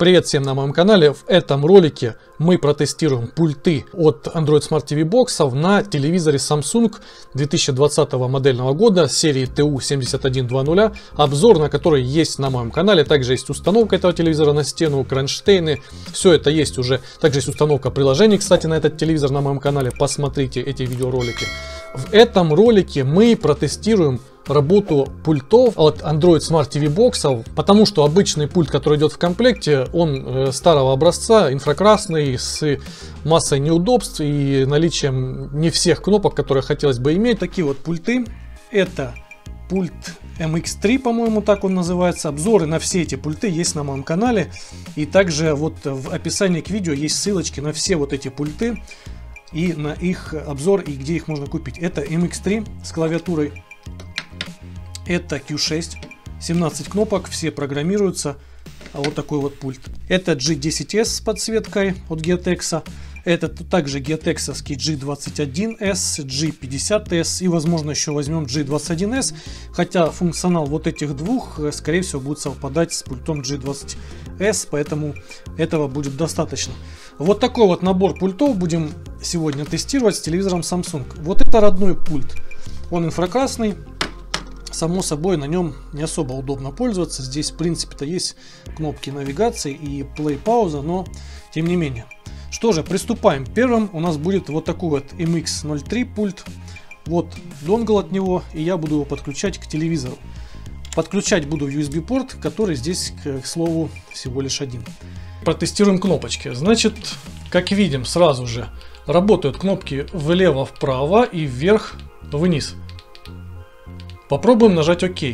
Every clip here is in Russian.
Привет всем на моем канале. В этом ролике мы протестируем пульты от Android Smart TV боксов на телевизоре Samsung 2020 модельного года серии TU7120. Обзор на который есть на моем канале. Также есть установка этого телевизора на стену, кронштейны. Все это есть уже. Также есть установка приложений, кстати, на этот телевизор на моем канале. Посмотрите эти видеоролики. В этом ролике мы протестируем работу пультов от Android Smart TV боксов, потому что обычный пульт, который идет в комплекте, он старого образца, инфракрасный, с массой неудобств и наличием не всех кнопок, которые хотелось бы иметь. Такие вот пульты. Это пульт MX3, по-моему, так он называется. Обзоры на все эти пульты есть на моем канале. И также вот в описании к видео есть ссылочки на все вот эти пульты и на их обзор, и где их можно купить. Это MX3 с клавиатурой. Это Q6, 17 кнопок, все программируются. Вот такой вот пульт. Это G10S с подсветкой от Geotex. Это также Geotexовский G21S, G50S и, возможно, еще возьмем G21S. Хотя функционал вот этих двух, скорее всего, будет совпадать с пультом G20S, поэтому этого будет достаточно. Вот такой вот набор пультов будем сегодня тестировать с телевизором Samsung. Вот это родной пульт. Он инфракрасный. Само собой, на нем не особо удобно пользоваться. Здесь, в принципе-то, есть кнопки навигации и play-пауза, но тем не менее. Что же, приступаем. Первым у нас будет вот такой вот MX03 пульт. Вот донгл от него, и я буду его подключать к телевизору. Подключать буду в USB-порт, который здесь, к слову, всего лишь один. Протестируем кнопочки. Значит, как видим, сразу же работают кнопки влево-вправо и вверх-вниз. Попробуем нажать ОК.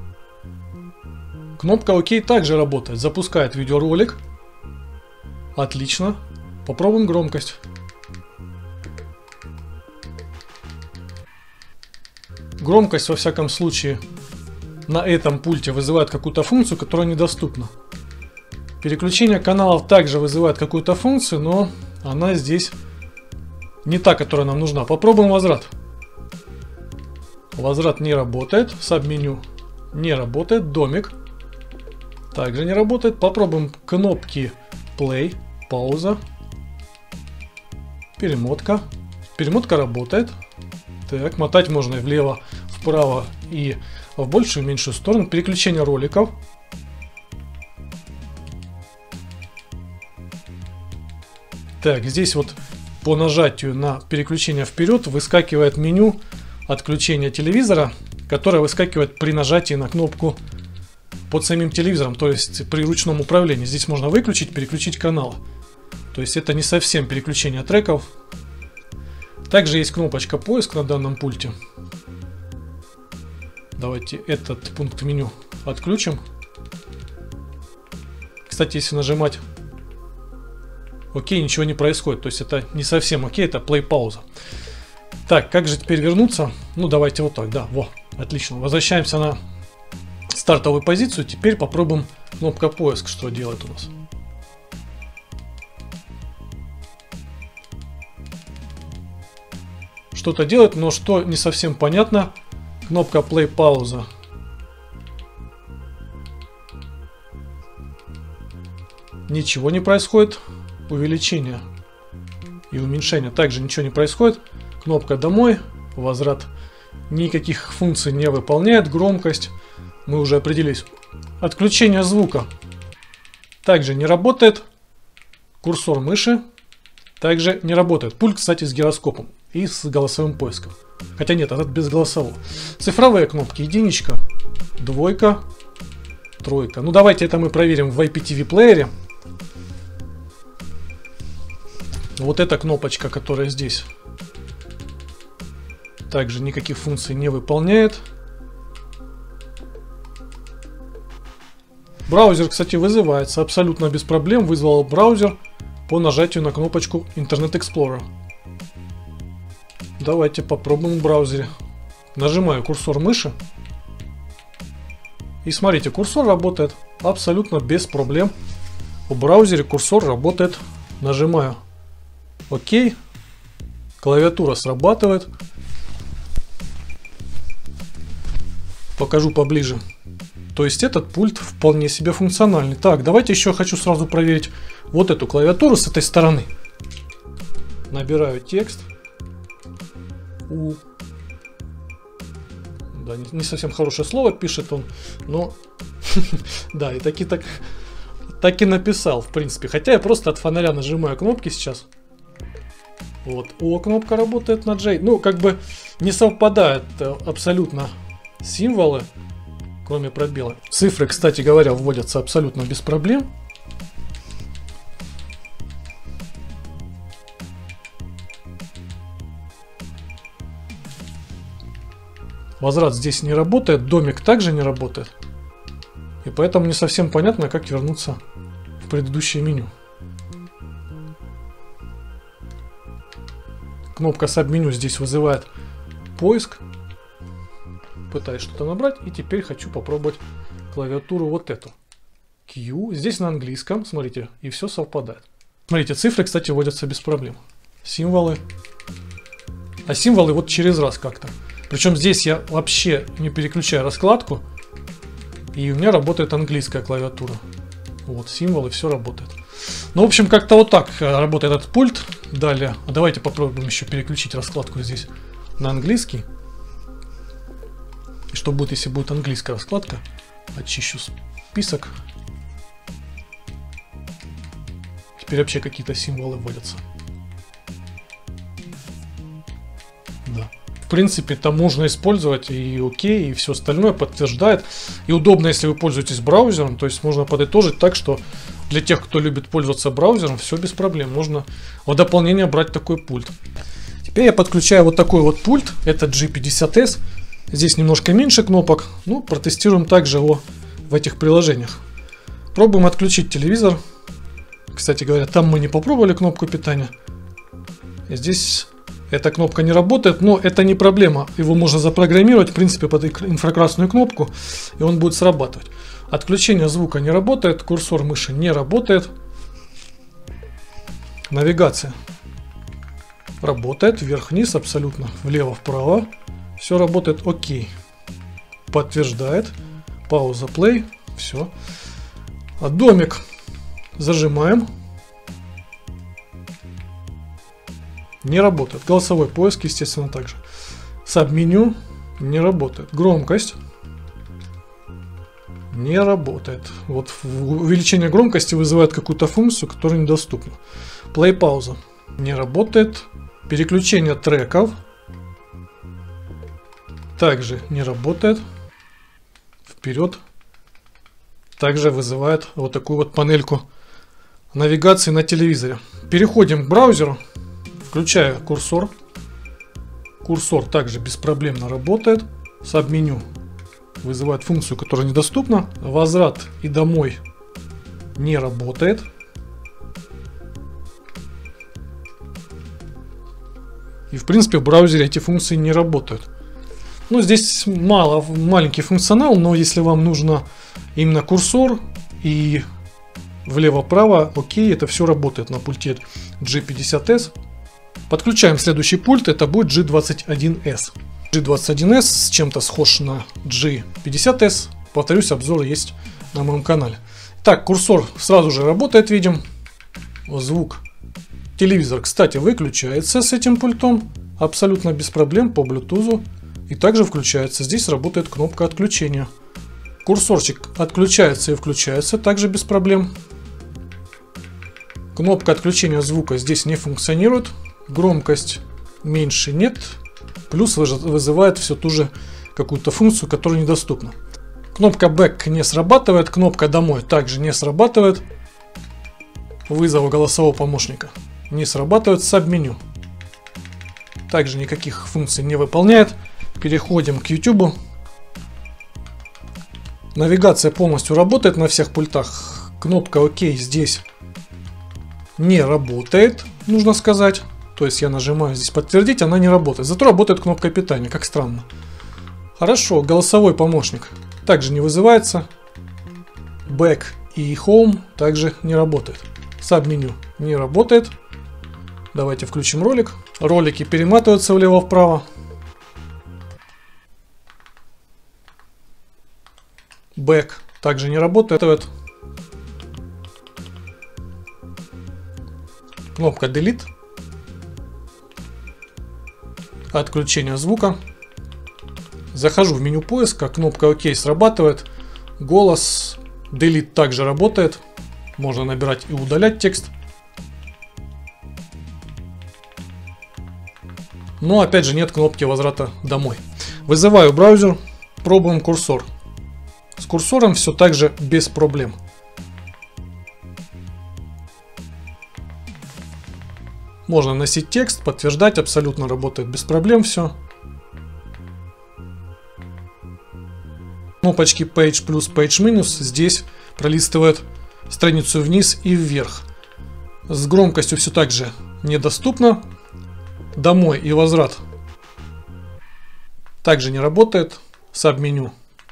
Кнопка ОК также работает. Запускает видеоролик. Отлично. Попробуем громкость. Громкость, во всяком случае, на этом пульте вызывает какую-то функцию, которая недоступна. Переключение каналов также вызывает какую-то функцию, но она здесь не та, которая нам нужна. Попробуем возврат. Возврат не работает. Сабменю не работает. Домик также не работает. Попробуем кнопки play, пауза, перемотка. Перемотка работает. Так, мотать можно и влево, вправо и в большую и меньшую сторону. Переключение роликов. Так, здесь вот по нажатию на переключение вперед выскакивает меню отключения телевизора, которое выскакивает при нажатии на кнопку под самим телевизором, то есть при ручном управлении. Здесь можно выключить, переключить каналы. То есть это не совсем переключение треков. Также есть кнопочка поиск на данном пульте. Давайте этот пункт меню отключим. Кстати, если нажимать ОК, ничего не происходит. То есть это не совсем ОК, это play-пауза. Так, как же теперь вернуться? Ну, давайте вот так, да, во, отлично. Возвращаемся на стартовую позицию. Теперь попробуем кнопка поиск, что делает у нас. Что-то делает, но что не совсем понятно. Кнопка play пауза. Ничего не происходит. Увеличение и уменьшение также ничего не происходит. Кнопка домой, возврат никаких функций не выполняет. Громкость мы уже определились. Отключение звука также не работает. Курсор мыши также не работает. Пульт, кстати, с гироскопом и с голосовым поиском. Хотя нет, этот без голосового. Цифровые кнопки: единичка, двойка, тройка. Ну давайте это мы проверим в IPTV плеере. Вот эта кнопочка, которая здесь, также никаких функций не выполняет. Браузер, кстати, вызывается абсолютно без проблем. Вызвал браузер по нажатию на кнопочку Internet Explorer. Давайте попробуем в браузере. Нажимаю курсор мыши. И смотрите, курсор работает абсолютно без проблем. В браузере курсор работает. Нажимаю ОК. Клавиатура срабатывает. Покажу поближе. То есть этот пульт вполне себе функциональный. Так, давайте еще хочу сразу проверить вот эту клавиатуру с этой стороны. Набираю текст. Да, не совсем хорошее слово пишет он, но да, и так и написал, в принципе. Хотя я просто от фонаря нажимаю кнопки сейчас. Вот, О, кнопка работает на J. Ну, как бы не совпадают абсолютно символы, кроме пробела. Цифры, кстати говоря, вводятся абсолютно без проблем. Возврат здесь не работает, домик также не работает. И поэтому не совсем понятно, как вернуться в предыдущее меню. Кнопка Submenu здесь вызывает поиск. Пытаюсь что-то набрать, и теперь хочу попробовать клавиатуру вот эту. Q. Здесь на английском, смотрите, и все совпадает. Смотрите, цифры, кстати, вводятся без проблем. Символы. А символы вот через раз как-то. Причем здесь я вообще не переключаю раскладку. И у меня работает английская клавиатура. Вот, символы, все работает. Ну, в общем, как-то вот так работает этот пульт. Далее, давайте попробуем еще переключить раскладку здесь на английский. И что будет, если будет английская раскладка? Очищу список. Теперь вообще какие-то символы вводятся. Да. В принципе, это можно использовать и окей, и все остальное подтверждает. И удобно, если вы пользуетесь браузером. То есть можно подытожить так, что для тех, кто любит пользоваться браузером, все без проблем. Можно в дополнение брать такой пульт. Теперь я подключаю вот такой вот пульт. Это G50S. Здесь немножко меньше кнопок. Ну, протестируем также его в этих приложениях. Пробуем отключить телевизор. Кстати говоря, там мы не попробовали кнопку питания. И здесь эта кнопка не работает, но это не проблема. Его можно запрограммировать, в принципе, под инфракрасную кнопку, и он будет срабатывать. Отключение звука не работает, курсор мыши не работает. Навигация работает, вверх-вниз абсолютно, влево-вправо. Все работает окей. Подтверждает. Пауза, play. Все. Домик зажимаем. Не работает. Голосовой поиск, естественно, также. Submenu не работает. Громкость не работает. Вот увеличение громкости вызывает какую-то функцию, которая недоступна. Play пауза не работает. Переключение треков также не работает. Вперед также вызывает вот такую вот панельку навигации на телевизоре. Переходим к браузеру. Включаю курсор. Курсор также беспроблемно работает. Submenu вызывает функцию, которая недоступна. Возврат и домой не работает. И в принципе в браузере эти функции не работают. Ну, здесь маленький функционал, но если вам нужно именно курсор и влево-право, окей, это все работает на пульте G50S. Подключаем следующий пульт, это будет G21S. G21S с чем-то схож на G50S. Повторюсь, обзоры есть на моем канале. Так, курсор сразу же работает, видим. Звук. Телевизор, кстати, выключается с этим пультом. Абсолютно без проблем по Bluetooth. И также включается. Здесь работает кнопка отключения. Курсорчик отключается и включается также без проблем. Кнопка отключения звука здесь не функционирует. Громкость меньше нет. Плюс вызывает все ту же какую-то функцию, которая недоступна. Кнопка Back не срабатывает. Кнопка Домой также не срабатывает. Вызов голосового помощника не срабатывает. Submenu также никаких функций не выполняет. Переходим к YouTube. Навигация полностью работает на всех пультах. Кнопка ОК здесь не работает, нужно сказать. То есть я нажимаю здесь подтвердить, она не работает. Зато работает кнопка питания, как странно. Хорошо, голосовой помощник также не вызывается. Back и Home также не работает. Submenu не работает. Давайте включим ролик. Ролики перематываются влево-вправо. Back также не работает. Кнопка Delete. Отключение звука. Захожу в меню поиска, кнопка ОК срабатывает. Голос Delete также работает. Можно набирать и удалять текст. Но опять же нет кнопки возврата домой. Вызываю браузер, пробуем курсор. С курсором все так же без проблем. Можно носить текст, подтверждать, абсолютно работает без проблем все. Кнопочки Page плюс, Page минус здесь пролистывают страницу вниз и вверх. С громкостью все так же недоступно. Домой и возврат также не работает. Саб-меню.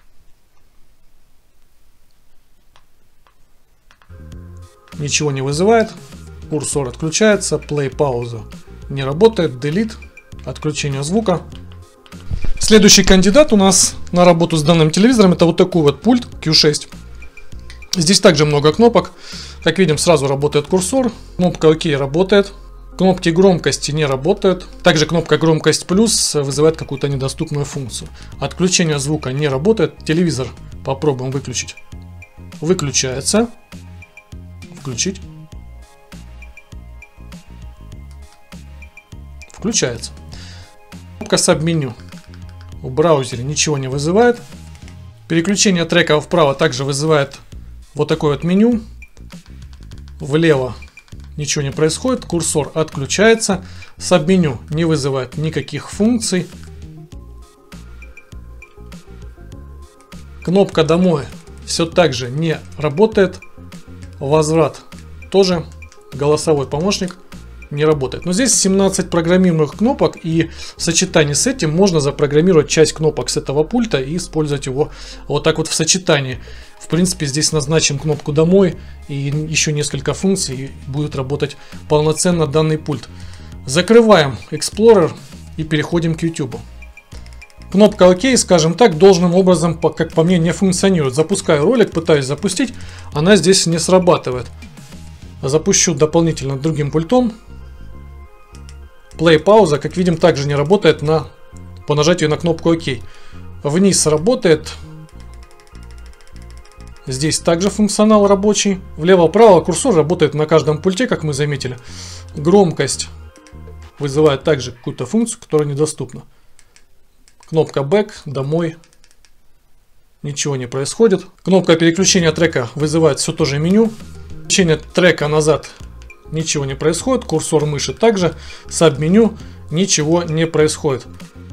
Ничего не вызывает. Курсор отключается. Play, пауза не работает. Delete. Отключение звука. Следующий кандидат у нас на работу с данным телевизором — это вот такой вот пульт Q6. Здесь также много кнопок. Как видим, сразу работает курсор. Кнопка ОК работает. Кнопки громкости не работают. Также кнопка громкость плюс вызывает какую-то недоступную функцию. Отключение звука не работает. Телевизор попробуем выключить. Выключается. Включить. Включается. Кнопка саб-меню в браузере ничего не вызывает. Переключение трека вправо также вызывает вот такое вот меню. Влево ничего не происходит, курсор отключается, саб-меню не вызывает никаких функций. Кнопка домой все так же не работает. Возврат тоже, голосовой помощник не работает. Но здесь 17 программируемых кнопок, и в сочетании с этим можно запрограммировать часть кнопок с этого пульта и использовать его вот так вот в сочетании. В принципе, здесь назначим кнопку домой и еще несколько функций, и будет работать полноценно данный пульт. Закрываем Explorer и переходим к YouTube. Кнопка ОК, скажем так, должным образом, как по мне, не функционирует. Запускаю ролик, пытаюсь запустить, она здесь не срабатывает. Запущу дополнительно другим пультом. Play, пауза, как видим, также не работает по нажатию на кнопку ОК. Вниз работает. Здесь также функционал рабочий. Влево-право курсор работает на каждом пульте, как мы заметили. Громкость вызывает также какую-то функцию, которая недоступна. Кнопка Back, домой. Ничего не происходит. Кнопка переключения трека вызывает все то же меню. Переключение трека назад. Ничего не происходит. Курсор мыши также. Саб-меню. Ничего не происходит.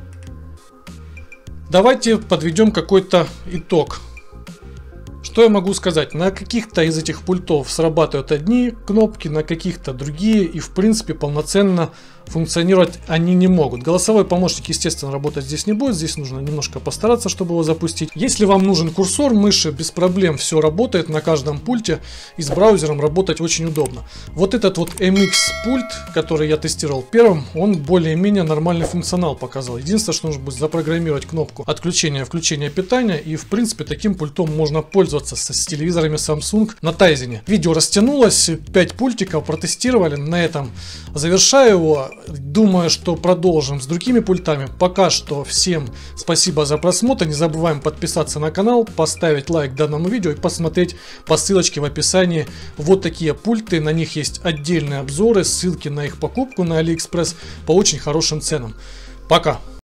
Давайте подведем какой-то итог. Что я могу сказать? На каких-то из этих пультов срабатывают одни кнопки, на каких-то другие, и в принципе полноценно функционировать они не могут. Голосовой помощник, естественно, работать здесь не будет, здесь нужно немножко постараться, чтобы его запустить. Если вам нужен курсор мыши, без проблем все работает на каждом пульте, и с браузером работать очень удобно. Вот этот вот MX пульт, который я тестировал первым, он более-менее нормальный функционал показал. Единственное, что нужно будет запрограммировать кнопку отключения, включения питания, и в принципе таким пультом можно пользоваться с телевизорами Samsung на Тайзене. Видео растянулось, 5 пультиков протестировали, на этом завершаю его. Думаю, что продолжим с другими пультами. Пока что всем спасибо за просмотр. Не забываем подписаться на канал, поставить лайк данному видео и посмотреть по ссылочке в описании. Вот такие пульты. На них есть отдельные обзоры, ссылки на их покупку на AliExpress по очень хорошим ценам. Пока!